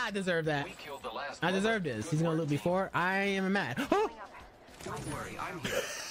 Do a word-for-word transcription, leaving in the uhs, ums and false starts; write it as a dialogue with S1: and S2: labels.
S1: I deserve that.
S2: We killed the last
S1: I deserve
S2: moment.
S1: this.
S2: Good
S1: He's gonna
S2: work,
S1: loot
S2: team.
S1: before. I am mad. Oh!
S2: Don't worry, I'm here.